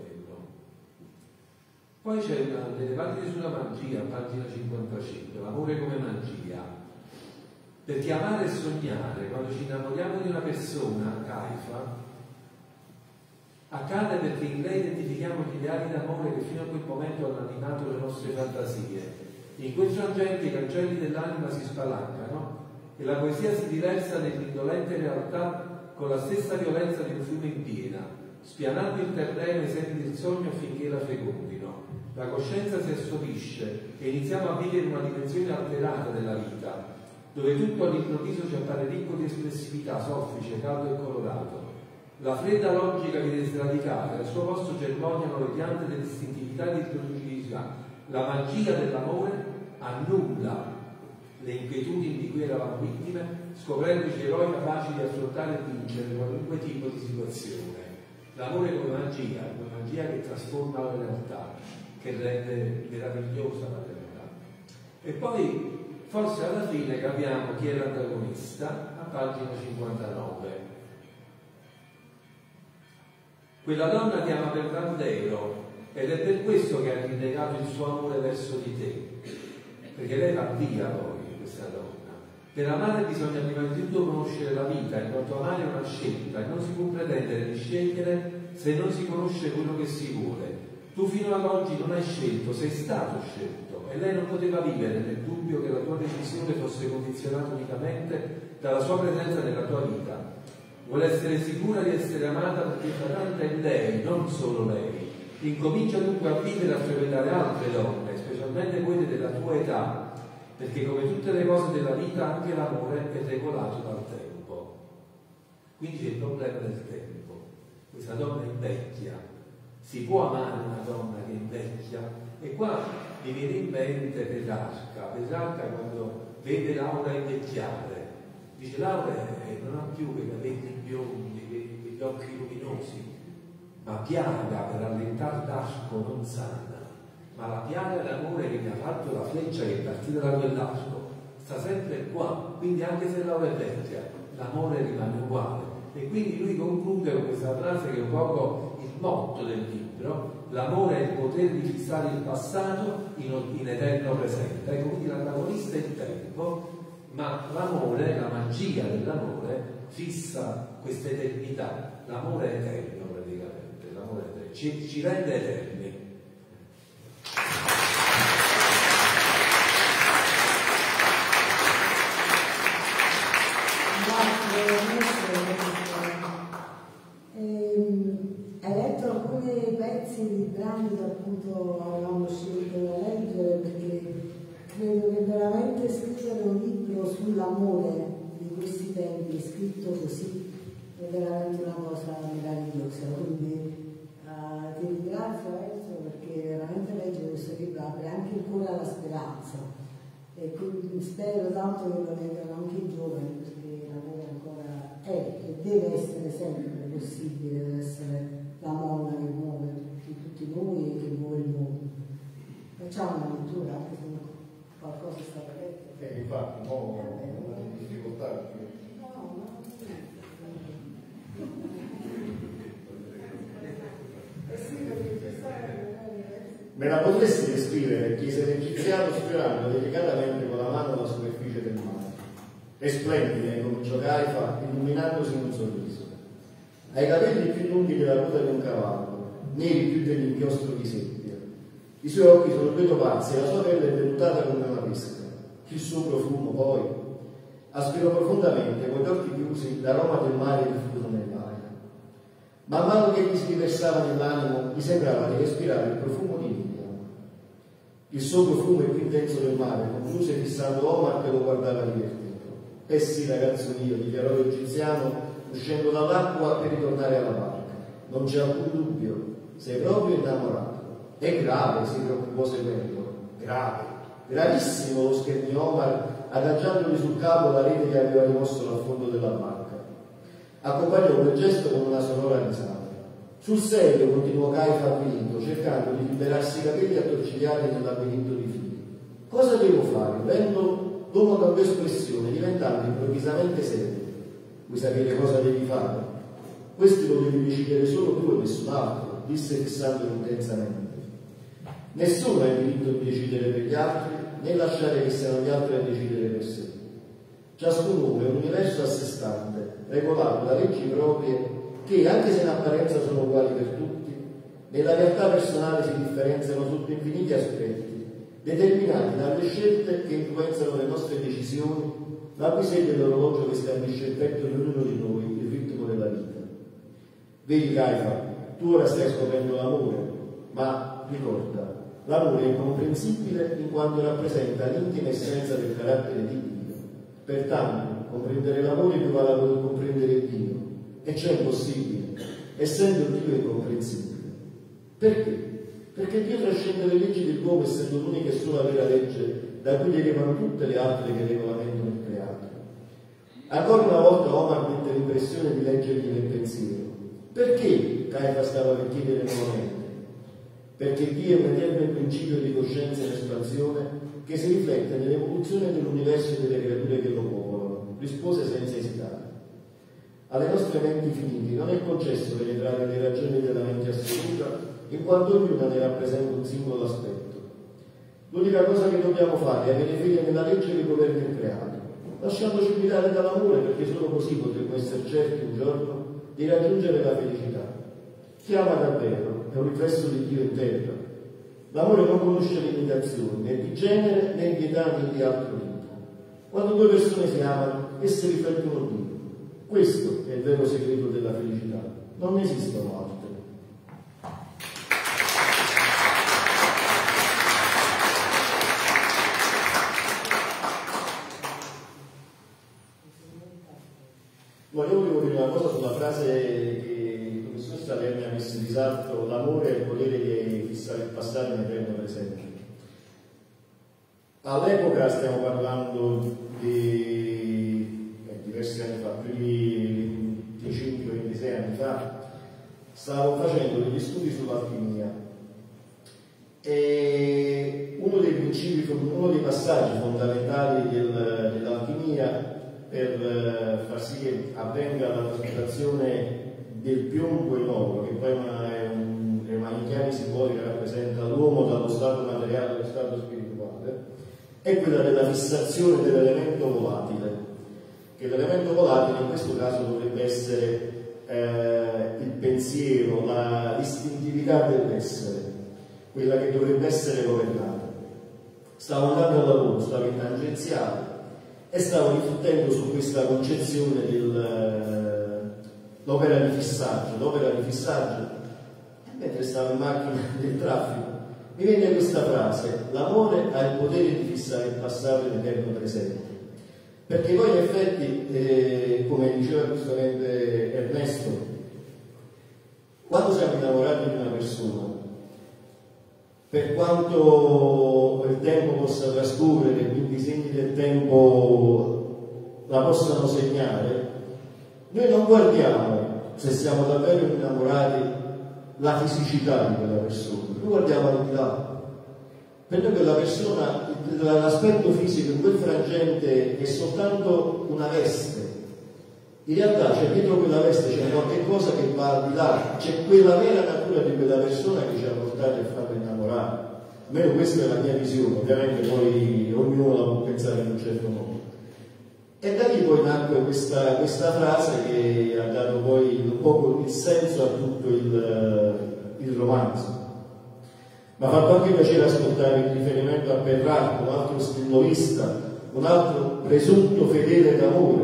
Poi c'è delle pagine sulla magia, pagina 55, l'amore come magia. Perché amare e sognare, quando ci innamoriamo di una persona, Caifa, accade perché in lei identifichiamo gli ideali d'amore che fino a quel momento hanno animato le nostre fantasie. In quel frangente i cancelli dell'anima si spalancano e la poesia si riversa nell'indolente realtà con la stessa violenza di un fiume in piena, spianando il terreno e i semi del sogno affinché la fecondino. La coscienza si assopisce e iniziamo a vivere una dimensione alterata della vita, dove tutto all'improvviso ci appare ricco di espressività, soffice, caldo e colorato. La fredda logica viene sradicata, al suo posto germogliano le piante dell'istintività e dell'intelligenza. La magia dell'amore annulla le inquietudini di cui eravamo vittime, scoprendoci eroi capaci di affrontare e vincere qualunque tipo di situazione. L'amore come magia, una magia che trasforma la realtà, che rende meravigliosa la realtà. E poi forse alla fine capiamo chi è l'antagonista a pagina 59. Quella donna ti ama per davvero ed è per questo che ha rinnegato il suo amore verso di te, perché lei va via poi, questa donna. Per amare bisogna prima di tutto conoscere la vita, in quanto amare è una scelta e non si può pretendere di scegliere se non si conosce quello che si vuole. Tu fino ad oggi non hai scelto, sei stato scelto e lei non poteva vivere nel dubbio che la tua decisione fosse condizionata unicamente dalla sua presenza nella tua vita. Vuole essere sicura di essere amata perché Satanta è lei, non solo lei. Incomincia dunque a vivere e a frequentare altre donne, specialmente specialmente voi della tua età, perché come tutte le cose della vita anche l'amore è regolato dal tempo. Quindi c'è il problema del tempo. Questa donna invecchia, si può amare una donna che invecchia? E qua mi viene in mente Petrarca quando vede Laura invecchiare, dice Laura non ha più quei capelli biondi, quegli occhi luminosi, ma piaga per allentar l'arco non sana, ma la piaga d'amore che mi ha fatto la freccia che è partita da quell'arco sta sempre qua, quindi anche se Laura è vecchia l'amore rimane uguale. E quindi lui conclude con questa frase che è un poco il motto del libro: l'amore è il potere di fissare il passato in eterno presente. Ecco, quindi l'antagonista è il tempo, ma l'amore, la magia dell'amore fissa questa eternità. L'amore è eterno praticamente, l'amore è eterno. Ci rende eterni. Hai letto alcuni pezzi di brani che appunto avevamo scelto da leggere, perché credo che veramente scrivere un libro sull'amore di questi tempi scritto così è veramente una cosa meravigliosa. Quindi ti ringrazio Enzo, perché veramente leggere questo libro apre anche il cuore alla speranza, e quindi spero tanto che lo leggano anche i giovani, perché l'amore ancora è e deve essere sempre possibile, deve essere la molla che muove tutti noi e che muove il mondo. Facciamo una lettura, anche se qualcosa sta vedendo. Infatti, no, difficoltà. Me la potresti descrivere? Chiese l'egiziano sfiorando delicatamente con la mano la superficie del mare. È splendida, incominciò Caifa, illuminandosi in un sorriso. Ha i capelli più lunghi della coda di un cavallo, neri più dell'inchiostro di seppia. I suoi occhi sono due topazzi e la sua pelle è vellutata come una pesca. Il suo profumo, poi, aspirò profondamente, con gli occhi chiusi, l'aroma del mare diffuso nell'aria. Man mano che gli si riversava nell'animo, gli sembrava di respirare il profumo di Miriam. Il suo profumo è più intenso del mare, concluse fissando Omar che lo guardava divertito. Eh sì, ragazzo mio, dichiarò l'egiziano, uscendo dall'acqua per ritornare alla barca. Non c'è alcun dubbio, sei proprio innamorato. È grave, si preoccupò seguendo. Grave, gravissimo, lo scherniò Omar, adagiandogli sul capo la rete che aveva rimosso dal fondo della barca. Accompagnò quel gesto con una sonora risata. Sul serio, continuò Caifa avvinto, cercando di liberarsi i capelli attorcigliati nel labirinto di fili. Cosa devo fare? Vendo l'uomo cambiò espressione, diventando improvvisamente serio. Vuoi sapere cosa devi fare? Questo lo devi decidere solo tu e nessun altro, disse fissandolo intensamente. Nessuno ha il diritto di decidere per gli altri, né lasciare che siano gli altri a decidere per sé. Ciascun uomo è un universo a sé stante, regolato da leggi proprie che, anche se in apparenza sono uguali per tutti, nella realtà personale si differenziano sotto infiniti aspetti, determinati dalle scelte che influenzano le nostre decisioni, la cui segue l'orologio che stabilisce il petto di ognuno di noi, il ritmo della vita. Vedi Caifa, tu ora stai scoprendo l'amore, ma ricorda, l'amore è incomprensibile in quanto rappresenta l'intima essenza del carattere di Dio. Pertanto, comprendere l'amore equivale a poter comprendere Dio, e ciò è impossibile, essendo Dio incomprensibile. Perché? Perché Dio trascende le leggi dell'uomo, essendo l'unica e sola vera legge da cui derivano tutte le altre che regolamentano il creato. Ancora una volta Omar mette l'impressione di leggergli nel pensiero. Perché Caifa stava per chiedere nuovamente? Perché Dio è un eterno principio di coscienza in espansione che si riflette nell'evoluzione dell'universo e delle creature che lo popolano, rispose senza esitare. Alle nostre menti finite non è concesso penetrare le ragioni della mente assoluta, in quanto ognuna ne rappresenta un singolo aspetto. L'unica cosa che dobbiamo fare è avere fede nella legge che governa il creato, lasciandoci guidare dall'amore, perché solo così potremo essere certi un giorno di raggiungere la felicità. Chi ama davvero è un riflesso di Dio in terra. L'amore non conosce limitazioni, né di genere, né di età, né di altro tipo. Quando due persone si amano, esse riflettono Dio. Questo è il vero segreto della felicità. Non esistono altre. All'epoca, stiamo parlando di diversi anni fa, più di 25-26 anni fa, stavo facendo degli studi sull'alchimia e uno dei principi, uno dei passaggi fondamentali dell'alchimia per far sì che avvenga la trasmutazione del piombo in oro, che poi è una chiave simbolica che rappresenta l'uomo dallo stato materiale allo stato spirituale, è quella della fissazione dell'elemento volatile, che l'elemento volatile in questo caso dovrebbe essere il pensiero, l'istintività dell'essere, quella che dovrebbe essere governata. Stavo andando al lavoro, stavo in tangenziale e stavo riflettendo su questa concezione dell'opera di fissaggio. L'opera di fissaggio, mentre stavo in macchina del traffico, mi venne questa frase: l'amore ha il potere di fissare il passato e l'eterno presente. Perché poi in effetti, come diceva giustamente Ernesto, quando siamo innamorati di una persona, per quanto il tempo possa trascorrere, quindi i segni del tempo la possano segnare, noi non guardiamo, se siamo davvero innamorati, la fisicità di quella persona, noi guardiamo al di là. Per noi quella persona, l'aspetto fisico in quel frangente è soltanto una veste. In realtà c'è dietro quella veste c'è qualche cosa che va al di là, c'è quella vera natura di quella persona che ci ha portati a farla innamorare. Almeno questa è la mia visione, ovviamente poi ognuno la può pensare in un certo modo. E da lì poi nacque questa frase che ha dato poi un po' il senso a tutto il romanzo. Mi ha fatto anche piacere ascoltare il riferimento a Petrarca, un altro spinnovista, un altro presunto fedele d'amore,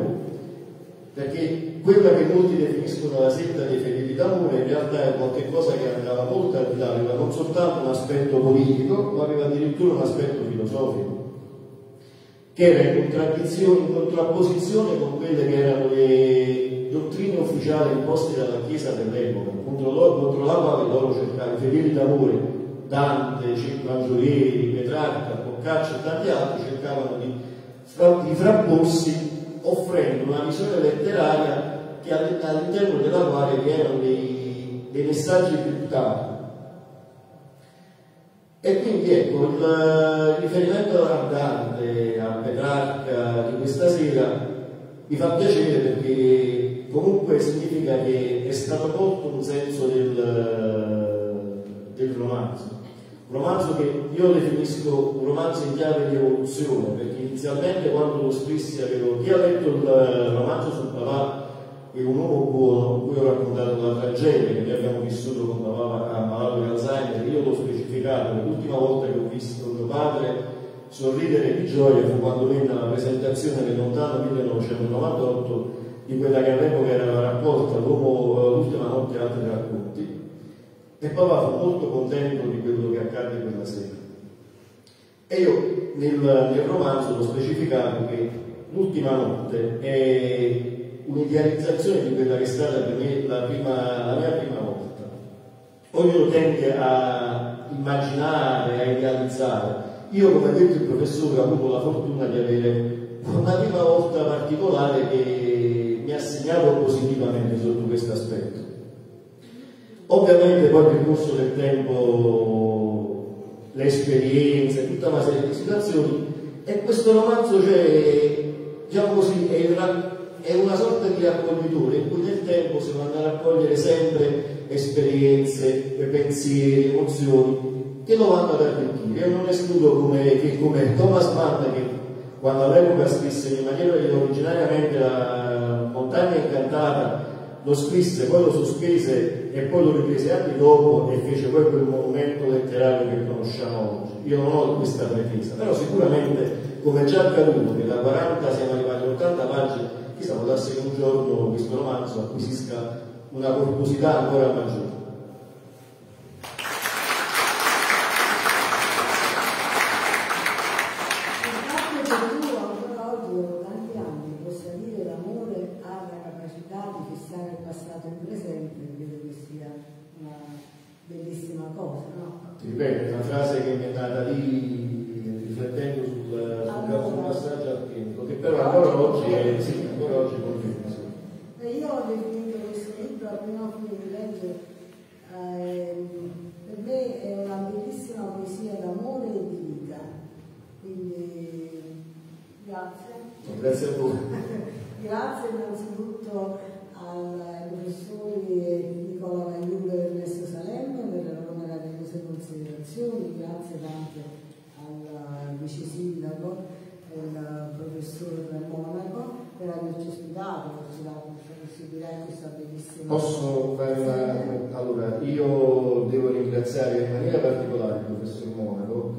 perché quella che molti definiscono la setta dei fedeli d'amore in realtà è qualcosa che andava molto al di là, aveva non soltanto un aspetto politico, ma aveva addirittura un aspetto filosofico, che era in contrapposizione con quelle che erano le dottrine ufficiali imposte dalla Chiesa dell'epoca, contro la quale loro cercavano i fedeli d'amore. Dante, Cinghialieri, Petrarca, Boccaccio e tanti altri cercavano di frapporsi offrendo una visione letteraria che all'interno della quale vi erano dei messaggi criptati. E quindi ecco, il riferimento a Dante, a Petrarca di questa sera mi fa piacere perché comunque significa che è stato molto un senso del romanzo. Un romanzo che io definisco un romanzo in chiave di evoluzione, perché inizialmente quando lo scrissi avevo chi ha letto il romanzo sul papà e un uomo buono, con cui ho raccontato la tragedia che noi abbiamo vissuto con papà ammalato di Alzheimer. Io l'ho specificato, l'ultima volta che ho visto mio padre sorridere di gioia fu quando venne alla presentazione nel lontano 1998 di quella che all'epoca era la raccolta l'ultima notte e altri racconti. E papà fu molto contento di quello che accadde quella sera. E io nel romanzo l'ho specificato che l'ultima notte è un'idealizzazione di quella che è stata per me la mia prima volta. Ognuno tende a immaginare, a idealizzare. Io, come ha detto il professore, ho avuto la fortuna di avere una prima volta particolare che mi ha segnato positivamente sotto questo aspetto. Ovviamente poi nel corso del tempo le esperienze, tutta una serie di situazioni, e questo romanzo diciamo così, è una sorta di raccoglitore in cui nel tempo si vanno a raccogliere sempre esperienze, pensieri, emozioni che lo vanno ad arricchire. Io non escludo come Thomas Mann, che quando all'epoca scrisse in maniera originariamente la Montagna Incantata, lo scrisse, poi lo sospese e poi lo riprese anni dopo e fece poi quel monumento letterario che conosciamo oggi. Io non ho questa pretesa, però sicuramente, come già accaduto, che da 40 siamo arrivati a 80 pagine, chissà, può darsi che un giorno questo romanzo acquisisca una corposità ancora maggiore. Bellissima cosa, no? Ti ripeto, è una frase che mi è nata lì riflettendo sul passaggio al tempo, che però ancora oggi continua. Io ho definito questo libro appena finito di leggere, per me è una bellissima poesia d'amore e di vita, quindi grazie. Grazie a voi. Grazie innanzitutto ai professori Nicola Magliuga e Ernesto Salerno per le loro meravigliose considerazioni, grazie anche al vice sindaco e al professor Monaco per averci ospitato, averci dato questa possibilità e questa bellissima. Posso fare allora, io devo ringraziare in maniera particolare il professor Monaco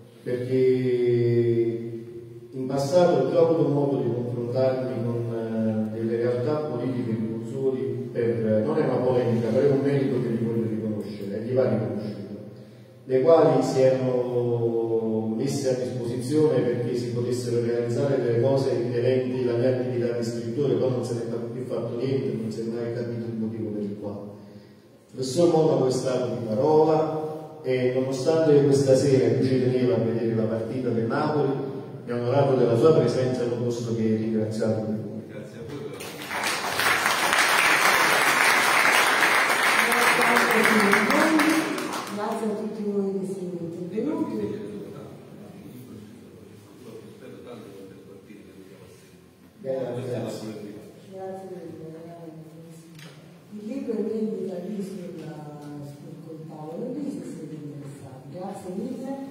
perché in passato ho già avuto modo di confrontarmi con delle realtà politiche di Pozzuoli non è una polemica, però è un merito che gli voglio riconoscere, e gli va riconosciuto, le quali si erano messe a disposizione perché si potessero realizzare delle cose inerenti alla mia attività di scrittore, poi non se ne è più fatto niente, non si è mai capito il motivo per il quale. Il professor Monaco è stato di parola e nonostante questa sera lui ci teneva a vedere la partita del Napoli, mi ha onorato della sua presenza e non posso che ringraziarlo per voi. Grazie a voi. Grazie a tutti voi che siete intervenuti. Grazie. Il libro è vendita lì sul tavolo lì se siete interessati. Grazie mille.